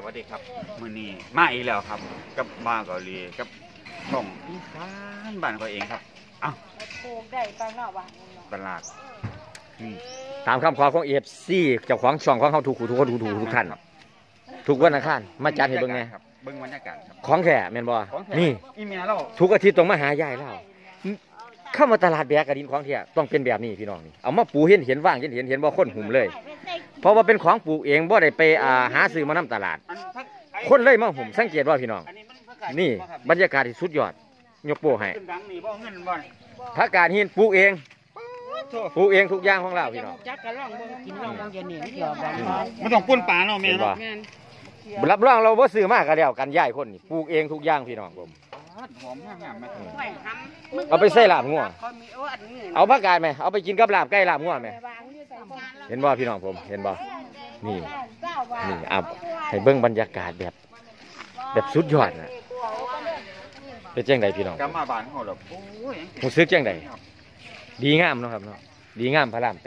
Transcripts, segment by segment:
วัสดีครับมื้อนี้มาอีกแล้วครับกับบ้าเกาหลีกับช่องอีสานบ้านเขาเองครับอ้าวปลูกได้ตลาดบ้านตลาดตามคำขอของFCเจ้าของช่องของเขาทุกคนทุกท่านทุกวันอังคารมาจัดให้เบิ่งไงเบิ่งบรรยากาศครับของแท้แม่นบ่นี่อีเมียเราทุกอาทิตย์ต้องมาหายายเราเข้ามาตลาดแบกกระดินของแท้ต้องเป็นแบบนี้พี่น้องนี่เอามาปูเห็นว่างเห็นบ่คนหุ่มเลยเพราะว่าเป็นของปลูกเองบ่ได้ไปหาซื้อมานำตลาดคนเลยมาหุ่มสังเกตว่าพี่น้องนี่บรรยากาศที่สุดยอดยกโป้ให้ผักกาดหินปลูกเองทุกอย่างของเราพี่น้องจักกะล่องบ่กินล่องบ่เย็นนี่เกี่ยวบ่มันต้องป่นปลาเนาะแม่เนาะรับรองเราบ่ซื้อมากก็แล้วกันย้ายคนนี่ปลูกเองทุกอย่างพี่น้องผมหอมงามเอาไปใส่ลาบงัวเอาผักกาดไหมเอาไปกินกับลาบไก่ลาบงัวไหมเห็นบ่พี่น้องผมเห็นบ่นี่เอาให้เบิ่งบรรยากาศแบบสุดยอดนะเป็นจังไดพี่น้องกลับมาบ้านเขาแล้วโอ้ยรู้สึกจังไดดีงามเนาะครับเนาะดีงามพระราม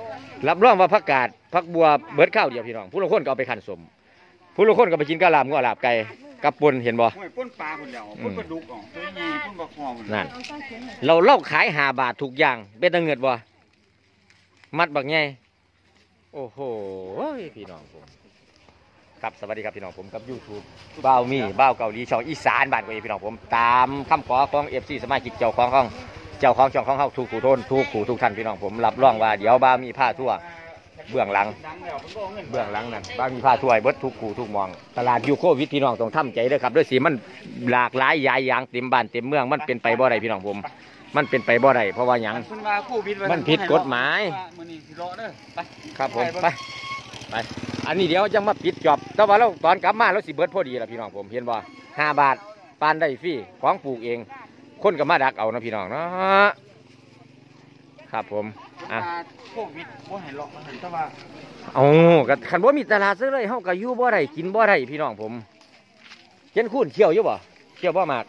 8รับรองว่าผักกาดผักบัวเบิดข้าวเดียวพี่น้องผู้ละคนก็เอาไปคั่นสมผู้ละคนก็ไปกินกับลาบงัวลาบไก่กับป่นเห็นบ่ป่นปลาคนเดียวป่นปลาดุกอ๋อตัวใหญ่ป่นปลาคอคนนั่นเราขาย5 บาททุกอย่างเป็นตะเงิดบ่มัดบักใหญ่โอ้โหพี่น้องผมครับสวัสดีครับพี่น้องผมกับ YouTube บ้าวเกาหลีช่องอีสานบ้านก็พี่น้องผมตามคำขอของ FC สมาชิกเจ้าของช่องของเฮาทุกผู้ทุกท่านพี่น้องผมรับรองว่าเดี๋ยวบ้ามีผ้าทั่วเบื้องหลังนั่นบ้ามีผ้าทั่วเบิดทุกผู้ทุกมองตลาดยูโควิดพี่น้องต้องทำใจเด้อครับด้วยสิมันหลากหลายยายอย่างเต็มบ้านเต็มเมืองมันเป็นไปบ่ได้พี่น้องผมมันเป็นไปบ่ได้เพราะว่าหยังมันผิดกฎหมายครับผมไปอันนี้เดี๋ยวจะมาปิดจอบแต่ว่าเราตอนกลับมาเราสิเบิดพอดีล่ะพี่น้องผมเห็นบ่5 บาทปานได้ฟรีของปลูกเองคนก็มาดักเอานะพี่น้องเนาะครับผมโควิดบ่ให้เลาะมาหันแต่ว่าก็คันบ่มีตลาดซะเลยเฮาก็อยู่บ่ได้กินบ่ได้พี่น้องผมเห็นคูนเขี้ยวอยู่บ่เขี้ยวบ่มาก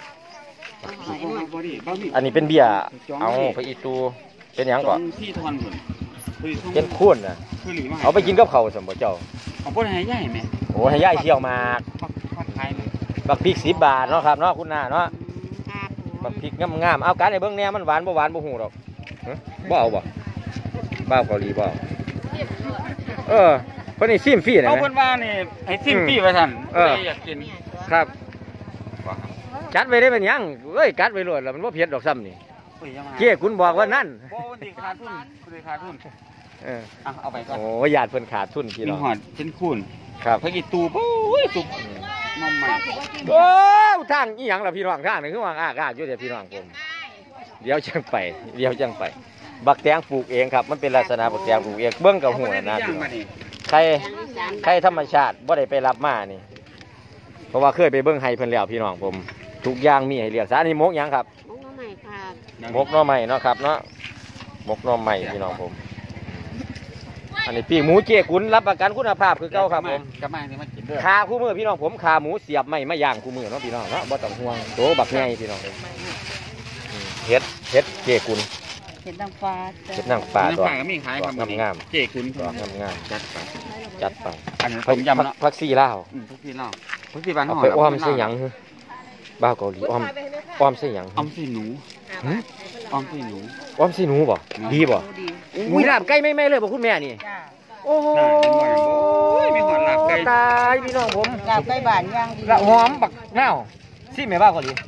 อันนี้เป็นเบียร์เอาไปอีตูเป็นหยังก่อนที่ทอนพุ่นเป็นคูนน่ะเอาไปกินกับข้าวซั่นบ่เจ้าเอาบ่ให้ยายแม่โอ้ให้ยายเขี้ยวมากบักพริก10 บาทเนาะครับเนาะคุณน้าเนาะบักพริกงามเอาการให้เบิ่งแน่มันหวานบ่หวานบ่ฮู้ดอกบ่เอาบ่บ้าวเกาหลีบ่เพิ่นนี่ซิมฟรีนะเอาเพิ่นว่านี่ให้ซิมฟรีว่าซั่นอยากกินครับจัดไว้ได้เป็นหยังเอ้ยกัดไว้โลดแล้วมันบ่เผ็ดดอกซ้ำนี่เจ้คุณบอกว่านั่นบ่สิขาดทุนเอาไปก่อนโอ้ญาติเพิ่นขาดทุนพี่น้องมีหอดเป็นคูนครับเพิ่นอีตูโอ้ยตุบน้ำใหม่โอ้ทางอีหยังล่ะพี่น้องทางนี่คือว่าอากอยู่เด้พี่น้องผมเดี๋ยวจังไปบักแตงปลูกเองครับมันเป็นลักษณะบักแตงปลูกเองเบิ่งกับหัวนะใครธรรมชาติบ่ได้ไปรับมานี่เพราะว่าเคยไปเบิ่งให้เพิ่นแล้วพี่น้องผมทุกอย่างมีให้เลือกซะนี่มกหยังครับมกหน่อไม้เนาะครับเนาะมกหน่อไม้พี่น้องผมอันนี้ปีกหมูเจ๊กุนรับประกันคุณภาพคือเก่าครับผมขาคู่มือพี่น้องผมขาหมูเสียบไม้มาย่างคู่มือเนาะพี่น้องเนาะบ่ต้องห่วงโตบักใหญ่พี่น้องเฮ็ดเจ๊กุนเห็ดนางฟ้าตัวก็มีขายครับงามเจ๊กุนงามจัดไปอันนี้ผมยำเนาะผักซีลาวผักซีบ้านห่อไปอ้อมใส่หยังบ้าวเกาหลีอ้อมใส่หยังอ้อมใส่หนูอ้อมใส่หนูบ่ดีบ่อุ้ยลาบไก่ไม่เลยบ่คุณแม่นี่โอ้โหมีหอดลาบไก่ตายพี่น้องผมลาบไก่บ้านย่างดีหอมบักเน่าซิแม่บ้าวเกาหลี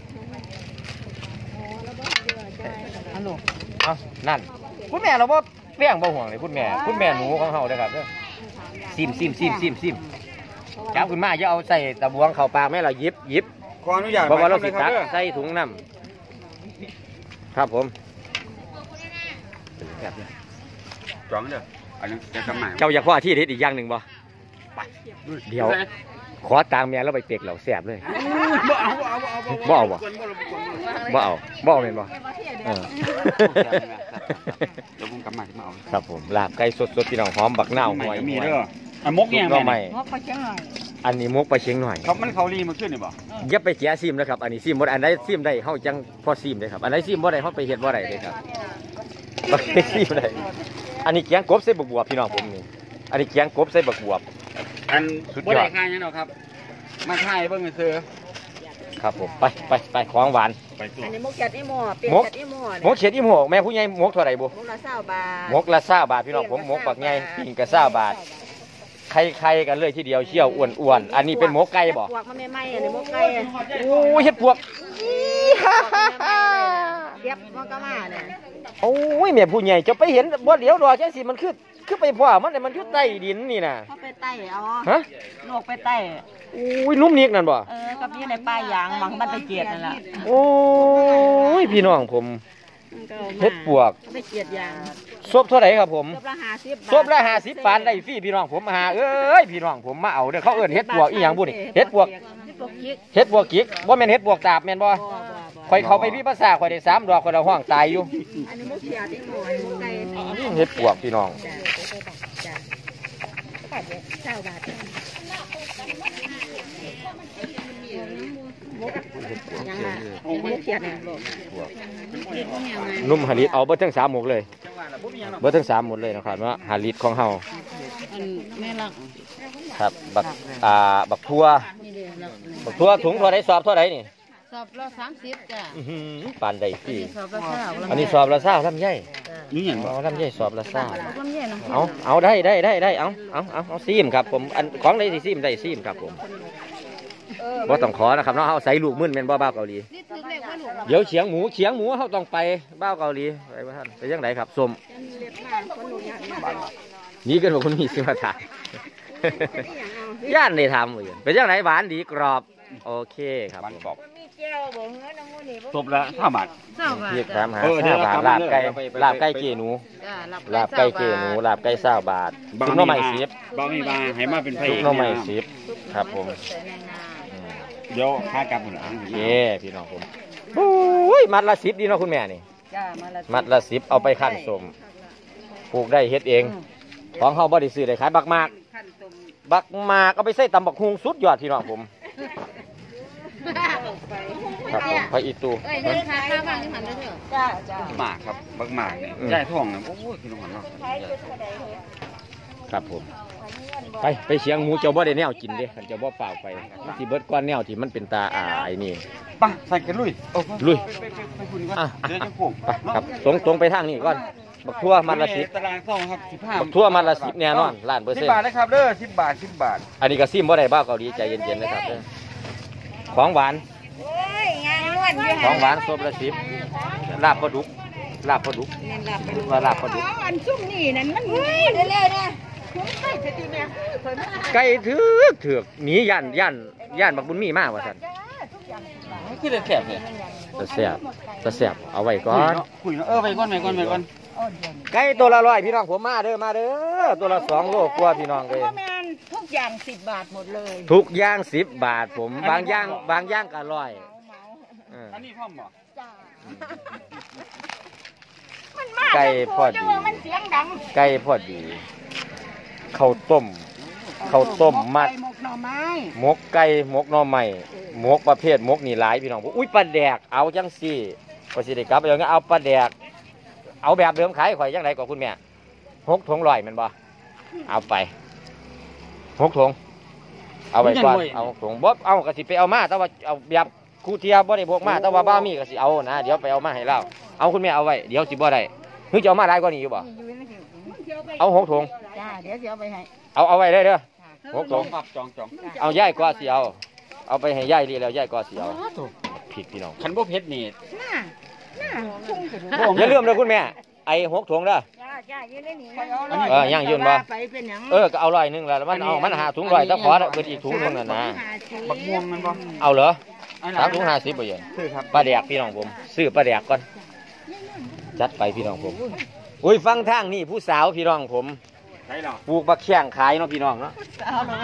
ฮัลโหลนั่นคุณแม่เราบ่เลี้ยงบ่ห่วงเลยคุณแม่หนูของเฮาเด้อครับเด้อซิมจับขึ้นมาจะเอาใส่ตะบวงเข้าปากแม่เรายิบขออนุญาตเพราะว่าเราสิตักใส่ถุงน้ำครับผมแบบนี้จ้องเด้ออันนี้จะทำใหม่เจ้าอยากพ่อที่เด็ดอีกอย่างหนึ่งบ่ไปเดี๋ยวขอตามเมียแล้วไปเปียกเหล่าแสบเลยบ่เอาเป็นบ่เดี๋ยวผมกลับมาจะมาเอาครับผมลาบไก่สดพี่น้องหอมบักเน่าหอยมีเด้อมกเนี่ยแม่มกปลาเชียงหน่อยอันนี้มกปลาเชียงหน่อยครับมันเขาลีมาขึ้นนี่บ่ยับไปเจียซิมนะครับอันนี้ซิมบ่อันใดซิมได้เฮาจังพอซิมได้ครับอันใดซิมบ่ได้เฮาไปเฮ็ดบ่ได้เลยครับไปซิมได้อันนี้เกียงกบใส่บักบวบพี่น้องผมนี่อันนี้เกียงกบใส่บักบวบอันสุดยอดบ่ได้ค่าหยังดอกครับ มาถ่ายเบิ่งซื่อครับผมไปของหวานไปตัวอันนี้มกจัดอีหม้อเป็นมกจัดอีหม้อหมกเขียดอิ่มหกแม่ผู้ใหญ่หมกเท่าไหร่บุมกละ20 บาทหมกละ20 บาทพี่น้องผมหมกปักใหญ่ปิ้งกะ20 บาทไข่กันเลยทีเดียวเชี่ยวอ้วนๆอันนี้เป็นหมกไก่บ่พวกมันใหม่ๆอันนี้มกไก่โอ้ยเฮ็ดปวกเก็บมันก็มาเนี่ยโอ้ยแม่ผู้ใหญ่จะไปเห็นบ่เดี๋ยวดอกจังสิมันคือไปพ่อมันเนี่ยมันอยู่ใต้ดินนี่น่ะเขาไปไต่เอาฮะลวกไปไต่โอ้ยนุ่มนิกนั่นบ่กับยี่ในป้ายยางหมังมันตะเกียดนั่นแหละโอ้ยพี่น้องผมเฮ็ดปวกตะเกียดยางซบเท่าไหร่ครับผมซบละ50 บาทซบละ50 บาทได้ฟรีพี่น้องผมหาเอ้ยพี่น้องผมมาเอาเด้อเขาเอิ้นเฮ็ดปวกอีหยังบุนี่เฮ็ดปวกกิ๊กเฮ็ดปวกกิกบ่แม่นเฮ็ดปวกตาบแม่นบ่บ่ข่อยเข้าไปพี่ภาษาข่อยได้3 ดอกข่อยละห้องตายอยู่อันนี้มกเขียดอีหม้อมกไก่เฮ็ดปวกพี่น้องจ้ะ20 บาทยังล่ะมกเขียดเนี่ยนุ่มหาลิตเอาเบิดทั้ง3หมกเลยเบิดทั้ง3หมดเลยนะครับว่าหาลิตของเฮาอันแม่ลักครับบักทั่วนี่เด้อลักบักทั่วถุงเท่าไหร่สอบเท่าไหร่นี่สอบละ30จ้ะอื้อหือปานใดฟรีสอบละ20 อันนี้สอบละ20ลำไยนี่หยังบ่เอาลำไยสอบละ20 ลำไยน้ำเอาได้เอาซีมครับผมอันของใดสิซีมได้ซีมครับผมบ่ต้องขอนะครับเนาะเฮาใส่ลูกมึนแม่นบ่บ้าวเกาหลีนี่ถึงเลขว่าลูกเดี๋ยวเฉียงหมูเฮาต้องไปบ้าวเกาหลีไปบ่ท่านไปจังไดครับส้มเล็บมาคนหนูอยากมานี่เกินว่าคุณมีสิมาถาม ย่านได้ทำอยู่เป็นจังไดหวานดีกรอบโอเคครับบ้านกรอบมีแก้วบ่เฮ้ยน้องนี่บ่ซบละ5 บาท 20 บาทเรียกถามหาเดี๋ยว 5 บาทเราลาบไก่ไปลาบไก่เกหนูจ้าลาบไก่เกหนูลาบไก่20 บาทซุปหน่อไม้10 บ่มีบาให้มาเป็นพระเอซุปกหน่อไม้10ครับผมเดี๋ยวพากลับพุ่นล่ะโอเคพี่น้องผมโอ้ยมัดละ10ดีเนาะคุณแม่นี่จ้ามาละมัดละ10เอาไปคั่นส้มปลูกได้เฮ็ดเองของเฮาบ่ได้ซื้อได้ขายบักมากขั้นต้มบักมากเอาไปใส่ตำบักฮุงสุดยอดพี่น้องผมครับผมพระอีตูเอ้ยเดินขาข้างบ้านที่หันได้เถอะจ้าจ้าหมากครับบักหมากเนี่ยยายท้องน่ะโอ้ยพี่น้องเนาะครับผมไปเชียงหมูเจ้าบ่ได้แนวกินเด้คันเจ้าบ่เปล่าไปที่เบิดก้อนแนวที่มันเป็นตาไอ้นี่ไปใส่กันลุยลุยไปพุ่นก่อนอ่ะเดี๋ยวจะโขกไปครับตรงไปทางนี้ก่อนบักทั่วมัดละ10 ตาราง2ครับ15 บักทั่วมัดละ10แน่นอนล้านเปอร์เซ็น 10 ต์บาทนะครับเด้อ10 บาท10 บาทอันนี้ก็ซิมบ่ได้บ้าเกาหลีใจเย็นๆนะครับเด้อของหวานโอ้ยงานนวดอยู่ของหวานซบละ10ลาบปลาดุกว่าลาบปลาดุกอันซุ่มนี่นั่นมันเร็วๆนะคุ้มไปจะดีแม่เพิ่นไก่เถือกหนีย่านบักบุญมีมากว่าซั่นคือได้แซ่บเนี่ยตะแซ่บเอาไว้ก่อนคุยเนาะไปก่อนไก่ตัวละ100พี่น้องผมมาเด้อตัวละ2 โลกว่าพี่น้องเลยพ่อแม่นทุกอย่าง10 บาทหมดเลยทุกอย่าง10 บาทผมบางอย่างก็100 อันนี้พร้อมบ่จ้าไก่พอดีมันเสียงดังไก่พอดีข้าวต้มมัดหมกหน่อไม้หมกไก่หมกหน่อไม้หมกประเภทหมกนี่หลายพี่น้องอุ้ยปลาแดกเอาจังซี่ก็สิได้กลับเอางั้นเอาปลาแดกเอาแบบเดิมขายข่อยจังไดกว่าคุณแม่6 ถุง100แม่นบ่เอาไป6 ถุงเอาไว้ก่อนเอา6 ถุงบ่เอาก็สิไปเอามาแต่ว่าเอาแบบครูเทียบ่ได้บวกมาแต่ว่าบ้ามีก็สิเอานะเดี๋ยวไปเอามาให้เราเอาคุณแม่เอาไว้เดี๋ยวสิบ่ได้หรือจะเอามาหลายกว่านี้อยู่บ่เอา6 ถุงจ้าเดี๋ยวสิเอาไปให้เอาไว้เลยเด้อ6 ถุงครับจองเอาย่ายกว่าสิเอาไปให้ย่ายดีแล้วย่ายกว่าสิเอาผิดพี่น้องคันบ่เผ็ดนี่น่าพุ่งขึ้นอย่าลืมเลยคุณแม่ไอ้6 ถุงเด้อจ้ายืนได้หนีย่างยืนบ่ไปเป็นหยังก็เอา100นึงแล้วมันหาถุง100ถ้าขอเพิ่นอีกถุงนึงน่ะนะบักม่วงมันบ่เอาเหรอ3 ถุง50บ่เย็นคือครับปลาแดกพี่น้องผมซื้อปลาแดกก่อนจัดไปพี่น้องผมอุ้ยฟังทางนี่ผู้สาวพี่น้องผมใช่หรอปลูกบักแข้งขายเนาะพี่น้องเนาะเอาเลย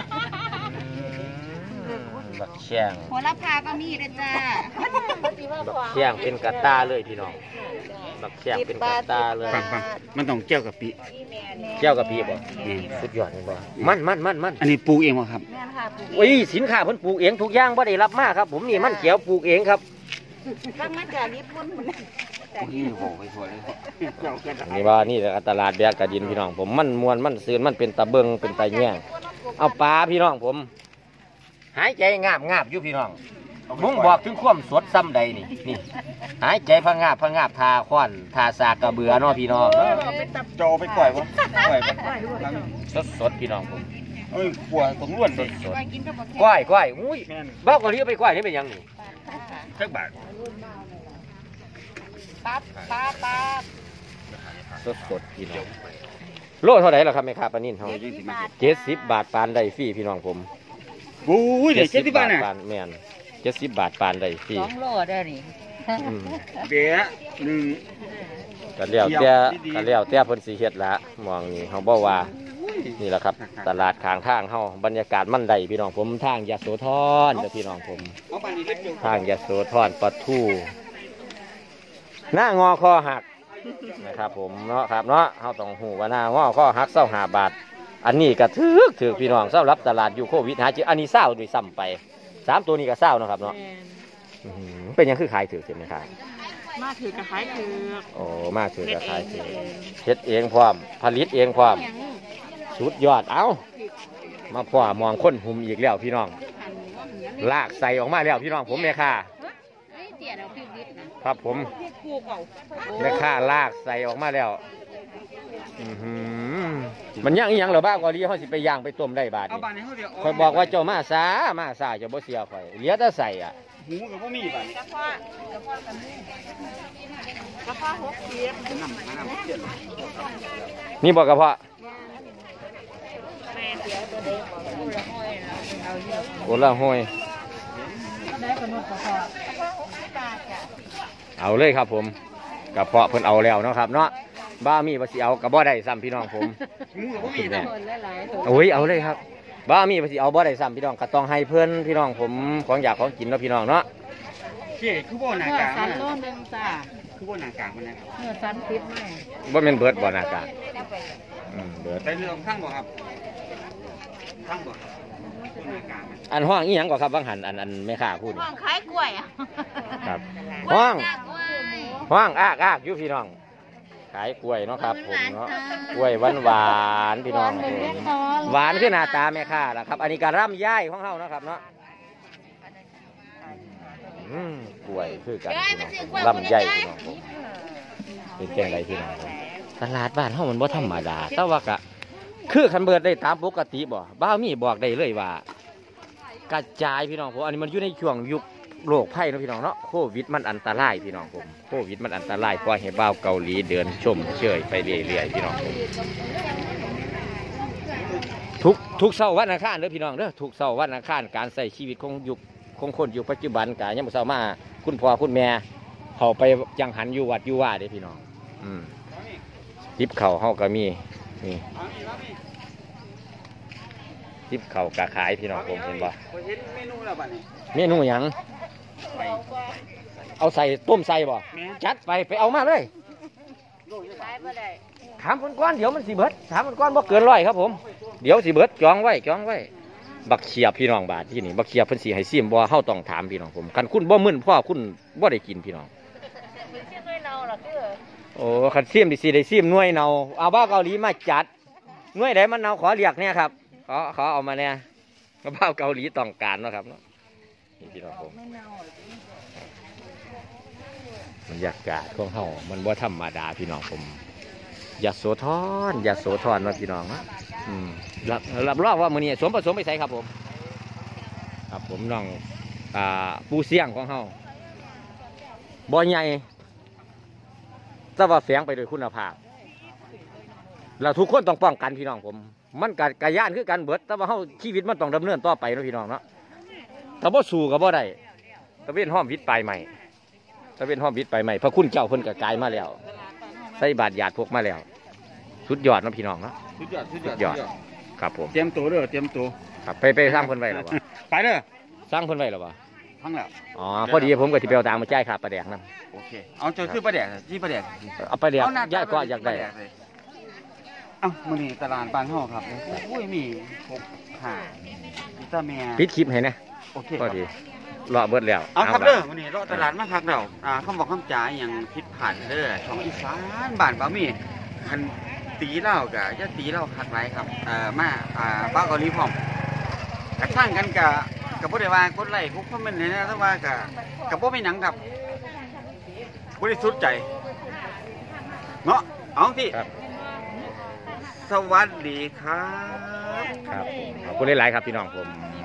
บักแข้งโหระพาก็มีนะจ้าบักแข้งเป็นกระตาเลยพี่น้องบักแข้งเป็นกระตาเลยฟังมันต้องเกี่ยวกับปีแก้วกะปิบ่สุดยอดเลยบ่มันอันนี้ปลูกเองบ่ครับแม่นค่ะปลูกอุ้ยสินค้าเพิ่นปลูกเองทุกอย่างบ่ได้รับมาครับผมนี่มันเขียวปลูกเองครับตั้งมาจากญี่ปุ่นพุ่นน่ะนี่โหไปทั่วเลยเจ้ากันนี่ว่านี่แหละตลาดแบกกระดินพี่น้องผมมันมวนมันซื่นมันเป็นตะเบิงเป็นตะแย่งเอาปลาพี่น้องผมหายใจงาบอยู่พี่น้องมุ้งบอกถึงความสดซ้ำใดนี่หายใจพังงาบทาควันทาสากกระเบือเนาะพี่น้องโจไปปล่อยวะปล่อยสดพี่น้องผมขวตรงล้วนสดก้อยอุ้ยบ้าก็เรียกไปก้อยนี่เป็นยังนี่สักบาทสดพี่น้องโลเท่าไหร่ล่ะครับแม่ค้าปลานิ่นเขา70 บาทปานใดฟรีพี่น้องผมบู๊เดี๋ยว70 บาทน่ะแม่น70 บาทปานใดฟรี 2 โลได้นี่เดี๋ยวกันแล้วแต่เพิ่นสิเฮ็ดละมองนี่เขาบอกว่านี่แหละครับตลาดข้างทางเฮาบรรยากาศมันได้พี่น้องผมทางยโสธรเด้อพี่น้องผมทางยโสธรปะทูหน้างอคอหักนะครับผมเนาะครับเนาะเฮาต้องฮู้ว่าหน้างอคอหัก25 บาทอันนี้ก็ถือพี่น้องสำหรับตลาดอยู่โควิดหาจิอันนี้20ด้วยซ้ำไป3ตัวนี้ก็20นะครับเนาะเป็นยังคือขายถือใช่ไหมครับมาถือกระขายถือโอ้มาถือกระขายถือเฮ็ดเองพร้อมผลิตเองพร้อมสุดยอดเอามาพ่อมองคนหุ่มอีกแล้วพี่น้องลากใส่ออกมาแล้วพี่น้องผมแม่ค้าครับผมแม่ค้าลากใส่ออกมาแล้วมันย่างเหรอบ้างกว่านี้เขาสิไปย่างไปต้มได้บาทนี่คอยบอกว่าเจ้ามาซาเจ้าบ่เสียข่อยเหลือแต่ใส่อ่ะหูกับพวกมีบาทกระเพาะนี่บอกกระเพาะโอละห้อยเอาเลยครับผมกระเพาะเพิ่นเอาแล้วเนาะครับเนาะบ้ามีภาษีเอากระบ่ได้ซ้ำพี่น้องผมโอ้ยเอาเลยครับบ้ามีภาษีเอาบ่ได้ซ้ำพี่น้องก็ต้องให้เพื่อนพี่น้องผมของอยากของกินเนาะพี่น้องเนาะเชี่ยคือบ่หน้ากลางสันโลนึงจ้าคือบ่หน้ากลางมันนะครับสันติดไหมบ่แม่นเบิดบ่หน้ากลางเบิดไปเรื่องข้างบ่ครับข้างบ่อันห้องอีหยังก่อนครับบางหันอันแม่ค้าพูดห้องขายกล้วยครับห้องอากอยู่พี่น้องขายกล้วยเนาะครับผมเนาะกล้วยหวานพี่น้องหวานคือหน้าตาแม่ค้าล่ะครับอันนี้การร่ำย่ายของเฮานะครับเนาะกล้วยคือกันร่ำย่ายพี่น้องผมเป็นแกงไรพี่น้องตลาดบ้านเฮามันบ่ธรรมดาแต่ว่ากะคือคันเบิดได้ตามปกติบ่บ้ามีบอกได้เลยว่ากระจายพี่น้องผมอันนี้มันอยู่ในช่วงยุคโรคภัยนะพี่น้องเนาะโควิดมันอันตรายพี่น้องผมโควิดมันอันตรายเพราะเห็นบ่าวเกาหลีเดินชมเชยไปเรื่อยๆพี่น้องผมทุกเสาร์วันอังคารเด้อพี่น้องเด้อทุกเสาร์วันอังคารการใส่ชีวิตของคนอยู่ปัจจุบันกะยังบ่เศร้ามาคุณพ่อคุณแม่เขาไปจังหันอยู่วัดอยู่ว่าเด้อพี่น้องทิปเข่าเฮาก็มีนี่ทิปเข่ากะขายพี่น้องผมเห็นบ่เมนูแล้วบัดนี้เมนูหยังเอาใส่ต้มใส่บ่จัดไปเอามาเลยถามคนก้อนเดี๋ยวมันสิเบิดถามคนก้อนบ่เกิน100ครับผมเดี๋ยวสิเบิดจองไว้บักเขียบพี่น้องบาทที่นี่บักเขียบเพิ่นสิให้ซิมบ่เฮาต้องถามพี่น้องผมคันคุณบ่มึนพ่อคุณบ่ได้กินพี่น้องโอ้คันซิมสิได้ซิมหน่วยเนาเอาบ้าเกาหลีมาจัดหน่วยใดมันเนาขอเรียกเนี่ยครับขอเอามาเนี่ยบ้าเกาหลีต้องการเนาะครับเนาะนี่พี่น้องผมบรรยากาศของเฮามันบ่ธรรมดาพี่น้องผมยโสธรเนาะพี่น้องนะรับรองว่ามื้อนี้สมผสมไปใส่ครับผมครับผมน้องปูเสี่ยงของเฮาบ่ใหญ่แต่ว่าแฝงไปโดยคุณภาพเราทุกคนต้องป้องกันพี่น้องผมมันกะย่านคือกันเบิดแต่ว่าเฮาชีวิตมันต้องดำเนินต่อไปเนาะพี่น้องเนาะถ้าบ่สู้ก็บ่ได้ตะเวนห้อมวิทย์ปลายใหม่พระคุณเจ้าเพิ่นก็กายมาแล้วใส่บาตรหยาดพวกมาแล้วสุดยอดนะพี่น้องเนาะสุดยอดครับผมเตรียมตัวเด้อเตรียมตัวครับไปสร้างเพิ่นไว้แล้วบ่ไปเด้อสร้างเพิ่นไว้แล้วบ่ทั้งแล้วอ๋อพอดีผมก็สิไปเอาตามมาจ่ายค่าปลาแดกนำโอเคเอาเจอคือปลาแดกที่ปลาแดกเอาปลาแดกย่าก็อยากได้มื้อนี้ตลาดบ้านเฮาครับโอ้ยมี6 5วิตามินปิดคลิปให้นะโอเคพอดีรอเบิดแล้วเอาครับเด้อมื้อนี้รอตลาดมาคักแล้วคำบอกคำจ่ายอย่างผิดพลาดเด้อช่องอีสานบ้านบ่มีคันตีเล่ากับจะตีเล่าคัดไว้ครับมาบ้าเกาหลีพร้อมกระทั่งกันกับผู้ใดว่ากดไลค์คุกคอมเมนต์เนี่ยนะถ้าว่ากับพวกไม่หนังครับบริสุทธิ์ใจเนาะเอาที่ครับสวัสดีครับครับผมขอบคุณหลายๆครับพี่น้องผม